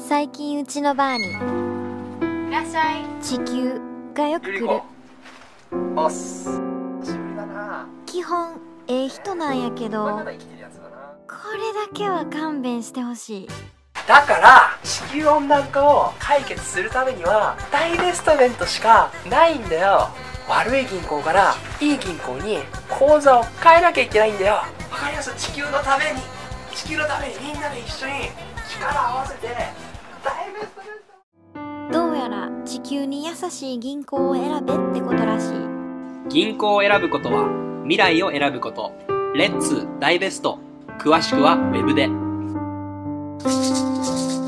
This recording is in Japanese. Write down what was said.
最近うちのバーにいらっしゃい。 地球がよく来る。 おっす。久しぶりだな。 基本人なんやけど、 まだ生きてるやつだな。 これだけは勘弁してほしい。 だから地球温暖化を解決するためにはダイベストメントしかないんだよ。悪い銀行からいい銀行に口座を変えなきゃいけないんだよ。わかります？地球のためにみんなで一緒に力を合わせてダイベストメント。 どうやら地球に優しい銀行を選べってことらしい。 銀行を選ぶことは未来を選ぶこと。レッツダイベスト。詳しくはウェブで。